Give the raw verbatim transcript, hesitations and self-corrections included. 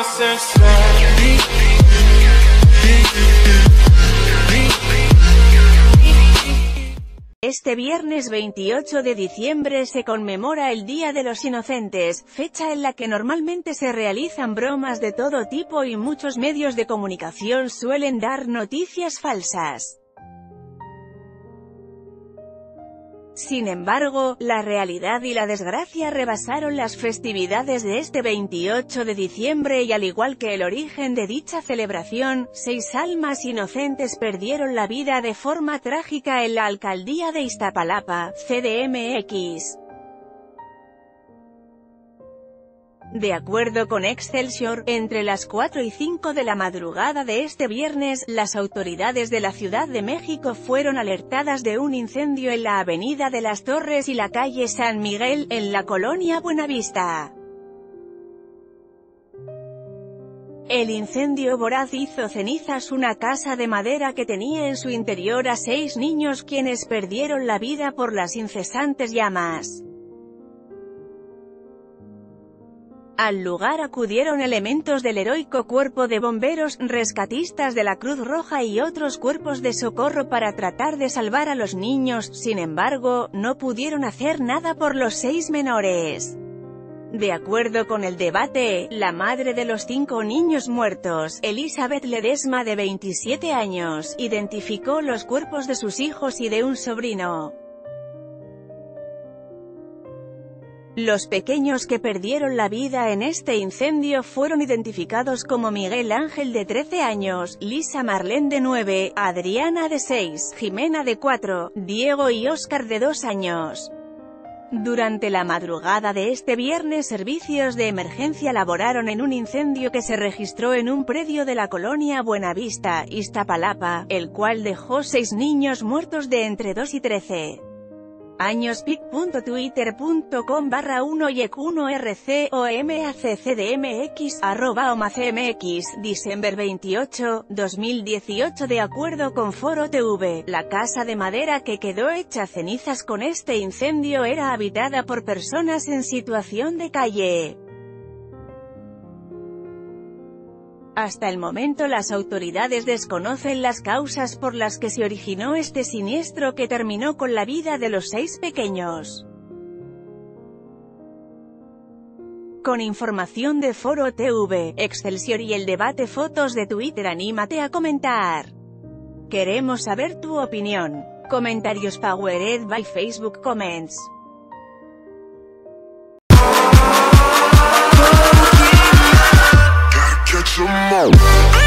Este viernes veintiocho de diciembre se conmemora el Día de los Inocentes, fecha en la que normalmente se realizan bromas de todo tipo y muchos medios de comunicación suelen dar noticias falsas. Sin embargo, la realidad y la desgracia rebasaron las festividades de este veintiocho de diciembre y al igual que el origen de dicha celebración, seis almas inocentes perdieron la vida de forma trágica en la alcaldía de Iztapalapa, C D M X. De acuerdo con Excelsior, entre las cuatro y cinco de la madrugada de este viernes, las autoridades de la Ciudad de México fueron alertadas de un incendio en la avenida de las Torres y la calle San Miguel, en la colonia Buenavista. El incendio voraz hizo cenizas una casa de madera que tenía en su interior a seis niños quienes perdieron la vida por las incesantes llamas. Al lugar acudieron elementos del heroico Cuerpo de Bomberos, rescatistas de la Cruz Roja y otros cuerpos de socorro para tratar de salvar a los niños, sin embargo, no pudieron hacer nada por los seis menores. De acuerdo con El Debate, la madre de los cinco niños muertos, Elizabeth Ledesma de veintisiete años, identificó los cuerpos de sus hijos y de un sobrino. Los pequeños que perdieron la vida en este incendio fueron identificados como Miguel Ángel de trece años, Lisa Marlene de nueve, Adriana de seis, Jimena de cuatro, Diego y Óscar de dos años. Durante la madrugada de este viernes servicios de emergencia laboraron en un incendio que se registró en un predio de la colonia Buenavista, Iztapalapa, el cual dejó seis niños muertos de entre dos y trece años. pic punto twitter punto com barra uno y e c uno r c o m a c c d m x arroba omacmx diciembre veintiocho, dos mil dieciocho. De acuerdo con Foro T V, la casa de madera que quedó hecha cenizas con este incendio era habitada por personas en situación de calle. Hasta el momento las autoridades desconocen las causas por las que se originó este siniestro que terminó con la vida de los seis pequeños. Con información de Foro T V, Excelsior y El Debate. Fotos de Twitter. Anímate a comentar. Queremos saber tu opinión. Comentarios powered by Facebook Comments. Some more.